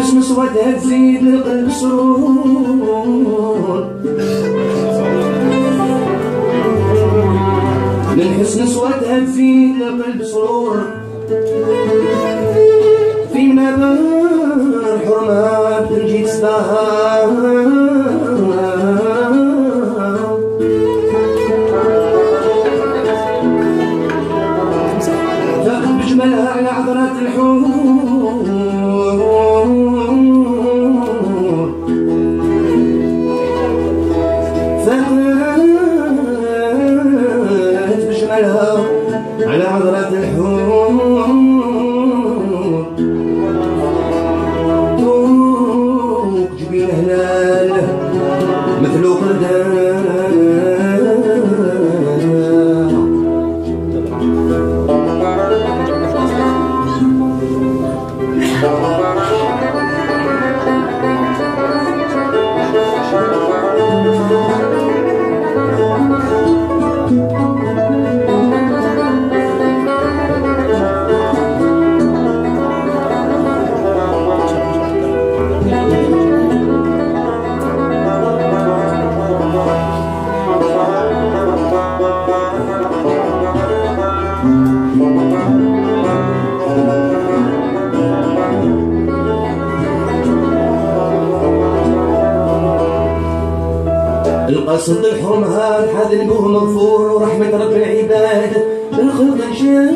حسن صوتها تزيد للقلب سرور، من حسن صوتها تزيد للقلب سرور، في منابر حرمات تنجي تستاهل، تاخذ بجمالها على عذرات الحور، فاخذ بجمالها على عذرات الحور، دوق جبين هلال مثل قردان، القصد الحرم هاد حد نبوه مغفور، ورحمة رب العباد بالخلق انشاء،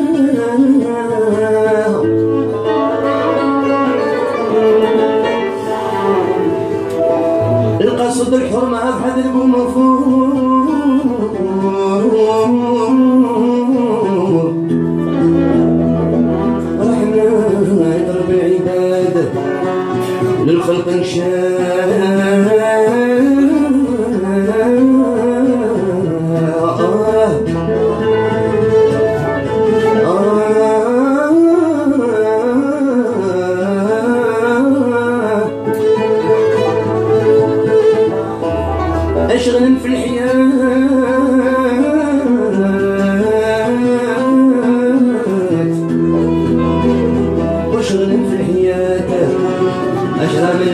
القصد الحرم هاد حد نبوه مغفور، رحمة رب العباد للخلق انشاء، أشغل في الحياة واشغل في الحياة أشغل من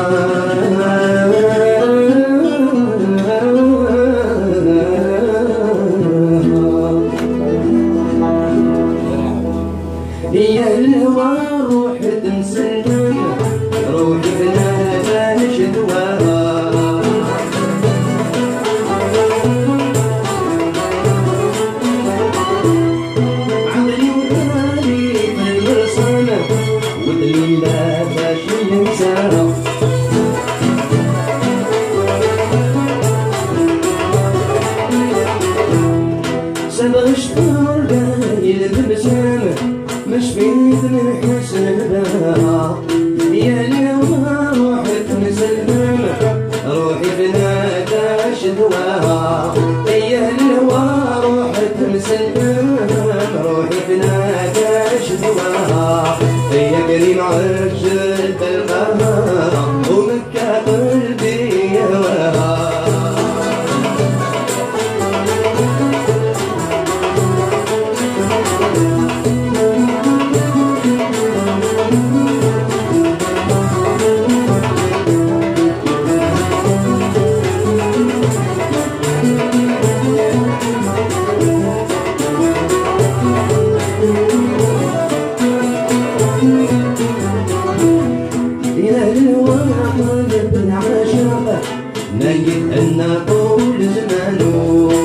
هي الهوى روح تنسلم، روحي بنادى شدواها، صبغ شطور باين ببسامة مش بيت من حسن البها، يا الهوى روحك مسلمة روحي بنادى شدواها، يا الهوى روحك مسلمة روحي بنادى شدواها، يا كريم عجل بالقمر ومكة قلبي يهواها. نجد أن طول زمانه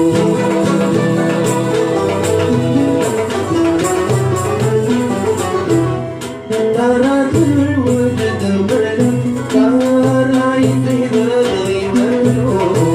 ترى الوجد ولد ترى يطيب غيبانه،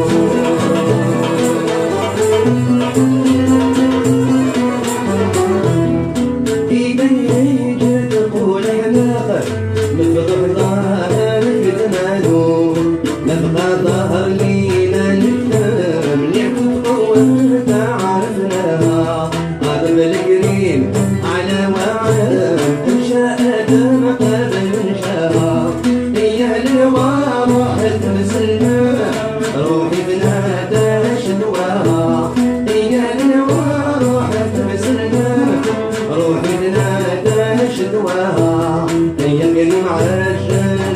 إذا يجي تقول يا ناقة مفضح ظهر زمانه، نبقى ظهر لينا نفهم نعبد قوة عرفناها، قبل القريب على وعد انشاء آدم قبل انشاها، هي الهوى روحت مسلمة روحي بنادى شدواها، هي الهوى روحت مسلمة روحي بنادى شدواها، هي كريم عجل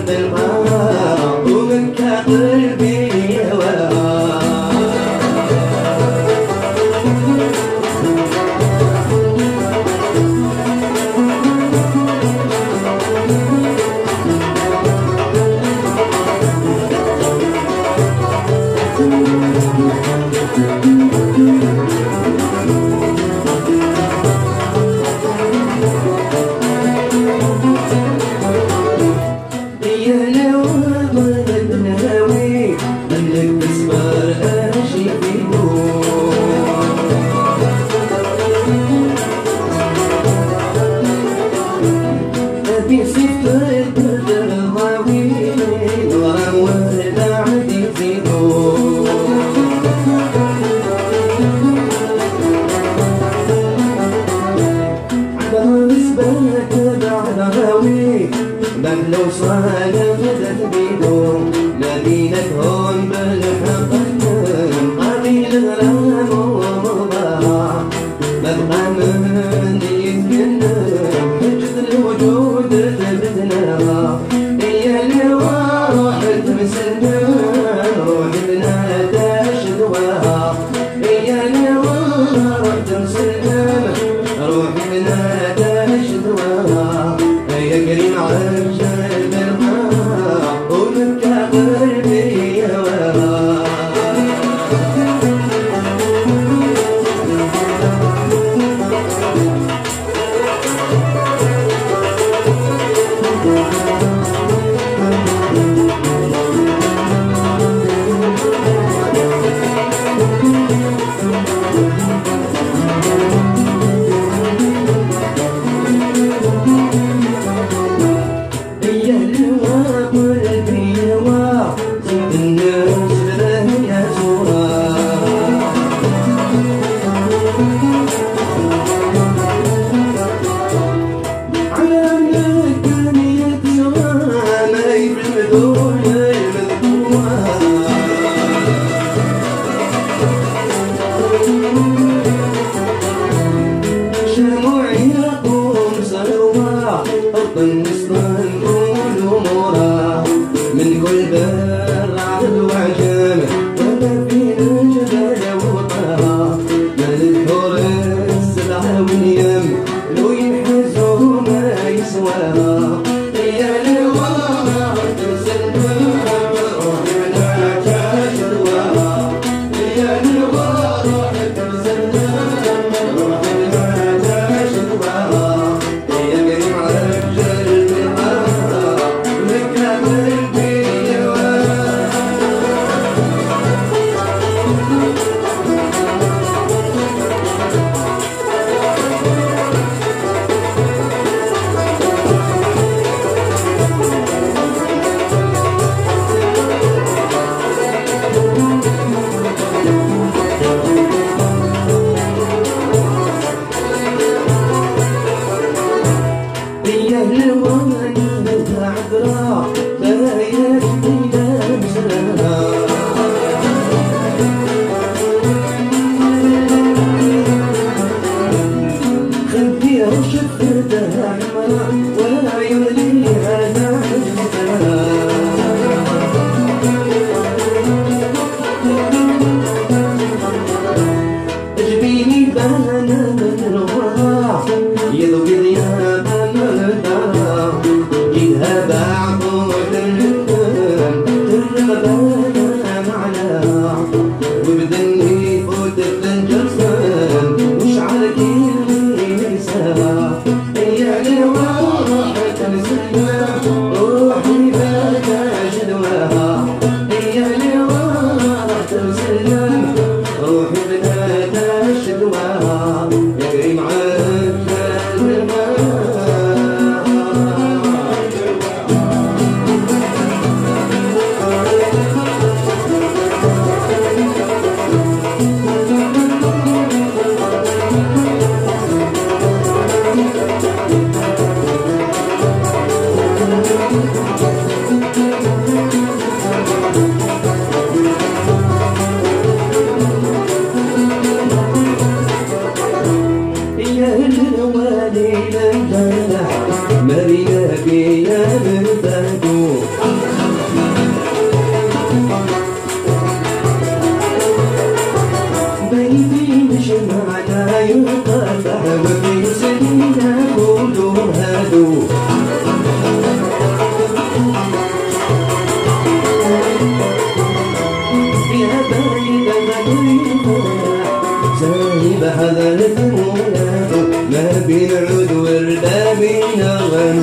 فيها بايدة غريبة زايبة حضرت مولاك ما بين عود وردة بين غم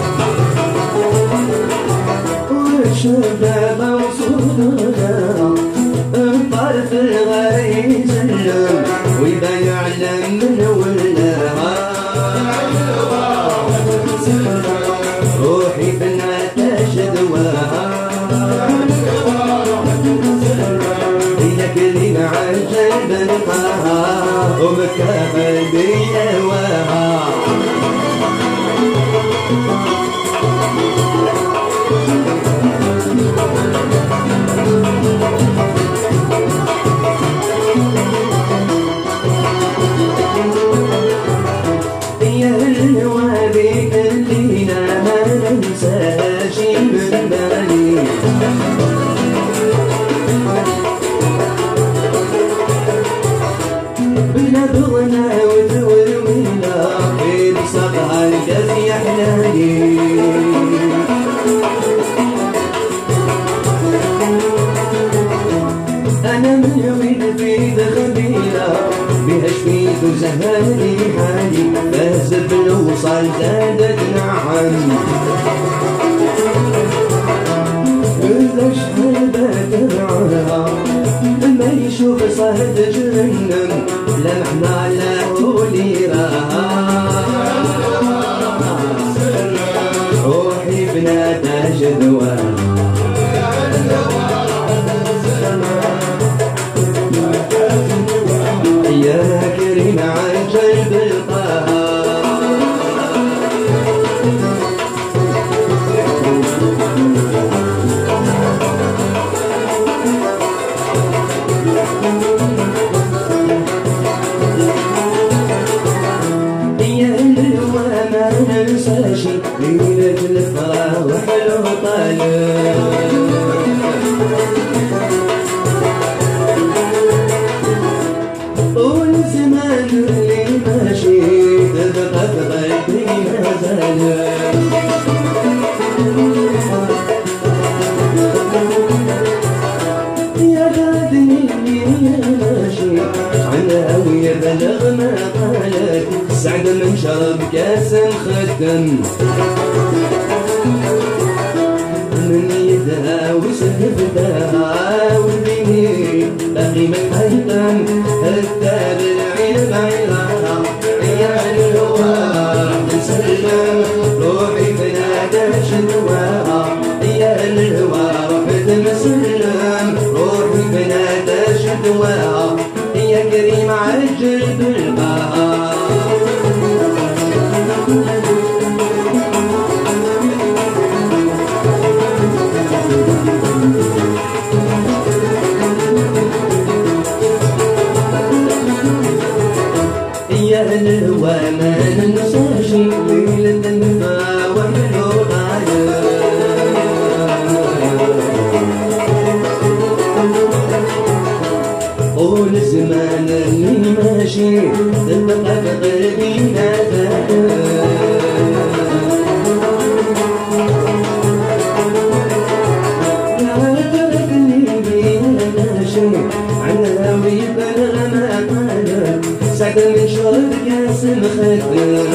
والشباب وصولنا الطرف الغاية يسلم وإذا يعلم من ولاها روحي فينا تشدواها هي كلمة عن جلب القاها ومكافل بيهواها يا الهوى بك الليلة ما ننساش من بالي بنبغنا وتورمينا في بصبها الجاز يا حلالي أنا من يريد في خبيلة بها شفيت وزهالي حالي فاز بالوصال زادت نعم إذا شحال بتبعها ما يشوف صهد جهنم لمحنا له ليراها روحي بنادى جدواها يا كريم عن جلب القاها يا الهوى ما ننساش ليلة الفرح له طالب والزمان اللي ماشي تبقى بقلبي ما زال يا غادني يا ماشي عن هوية بلغ ما قالك سعد من شرب كاس مخدم من يدها وسهفتها والبني باقي من حيثم حتى بالعين بعيرها يا الهوى راح تسلم روحي بنادى شدواها يا الهوى راح تسلم روحي بنادى شدواها يا كريم عجل بالقاها يا الهوى ما ننساش ليلة النفا وحلو غاية طول الزمان اللي ماشي تبقى بقلبي سعد من شرب كاس مخدم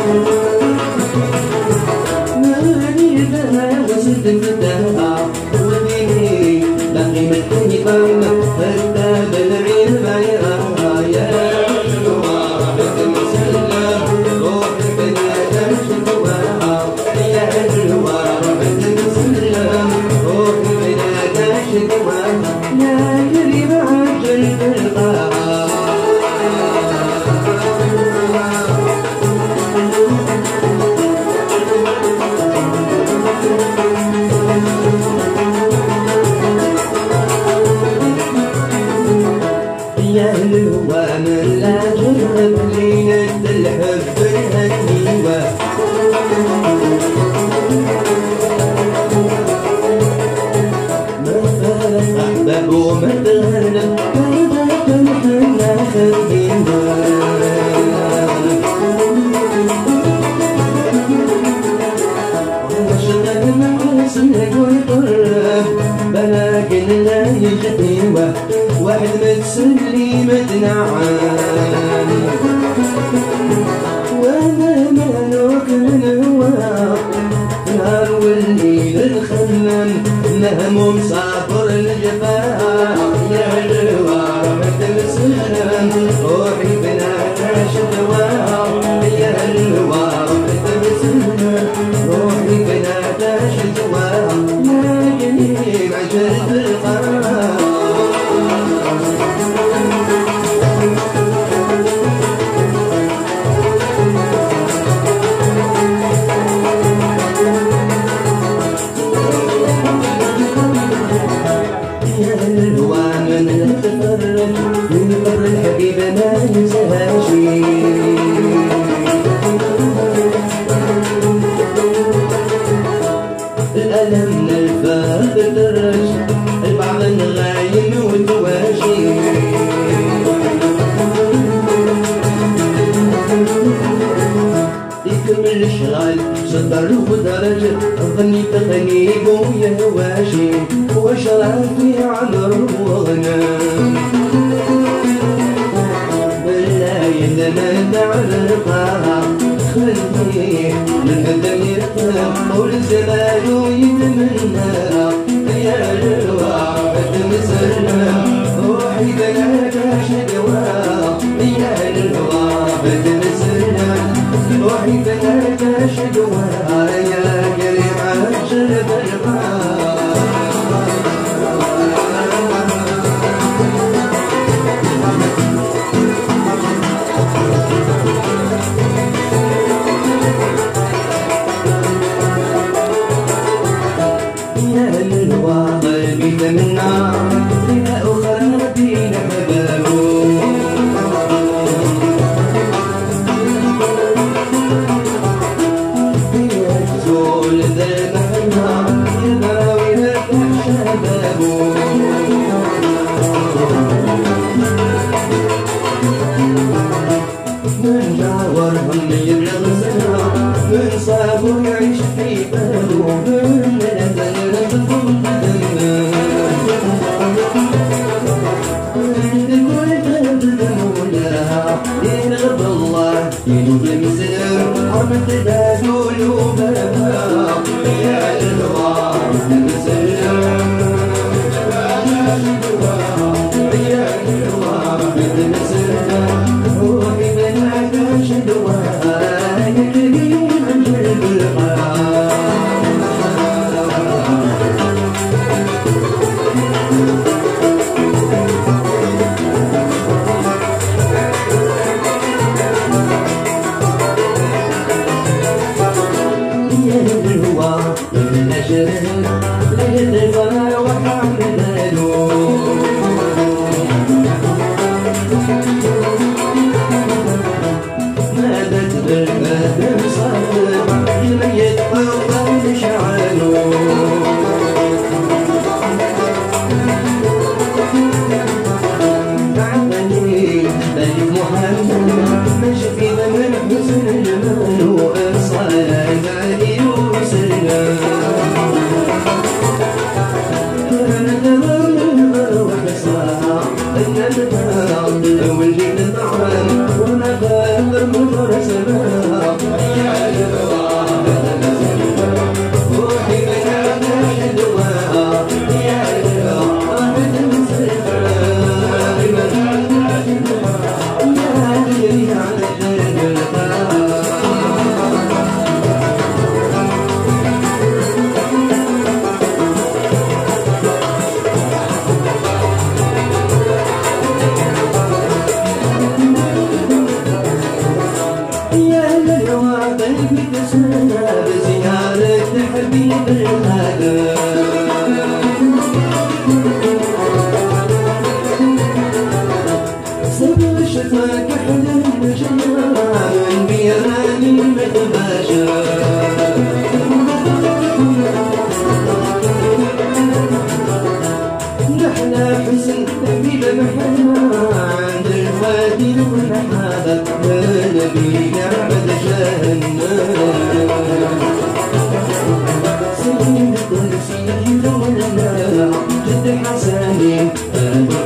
ماني لها وزد فتاها وديني باقي من حيطان حتى بالعين بعيرها يا الهوى راح تسلم روحي بنادى شدواها يا الهوى راح تسلم روحي بنادى شدواها يا كريم عجل بالقاها يا الهوى من لا جرب ليلة الحب الهنيوة ما فارق أحباب وما تغنى بعدك محنا خديوة وشغل معاصنك ويقرب بلاكن لا يجديوة الهوى واحد ما تسلي ما تنعم وانا مالوك من هوا نهار والليل الخمام نهموم صابر الجفاء يا الهوى رحت مسلم روحي بنعاش الدواء يا الهوى رحت مسلم روحي بنعاش الدواء يا جميل عجلت القرار من قبر الحبيب ما ينساهاش الألم نلفى بالدرج البعض الغايم والتواشي يكمل الشغال صدر ودرج ظني تغنيب ويا هواشي واشرع في عمر وغنام بالليل انا نعرفها خليه للقدم يفهم والزمان يتمنى يا الهوى بتمسلم روحي بلاك شدوى يا الهوى بتمسلم روحي بلاك شدوى يا كريم عجل بالغار منا فيها أخرى بين حبابه يزول ذا المحنى يبراوي يفتح شبابه من جاورهم يبلغ سنة من صابر يعيش في بابه من لذن ينغب الله ينوب المسلم حرمة البادول وبابا يا الهوى المسلم يا الهوى المسلم روحي بنعك شدوى يا كريم عجل بالقرار ليل الفراق وحمله مادت بالباب صافر الميت طوال شعله عملي ملك محمد ماشي في ضمن حسن الجمال وإنصال علي وسلام والجيل الطعام وانا فاخر مطر سماء يا الهوى روحي بنعك شدوى يا الهوى يا اللي على جنب بزيارة حبيب الهدى سبب شفاك حلم الجمال بيراني متباشر نحنا حسن حبيب محمد عند الوادي والحابة نبينا عبد جهنم سيد القدس يجي لنا جد حسنين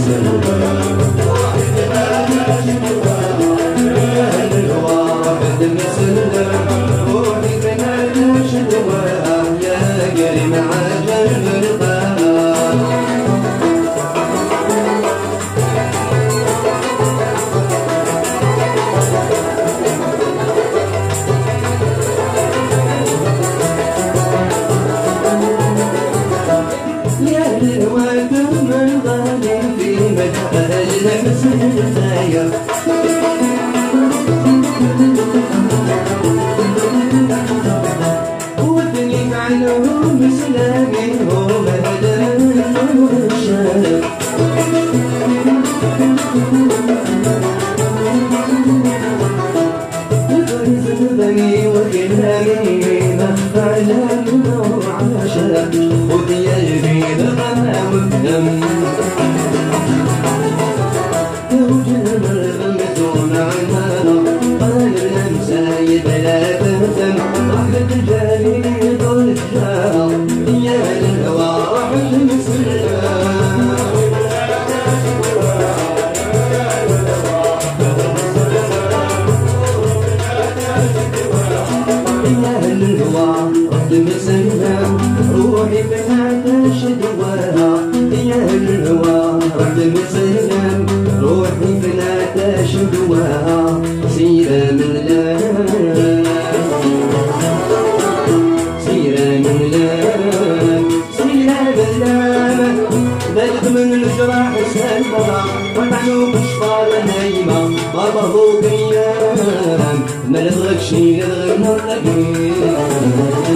ما نبغيكش غير نرقيك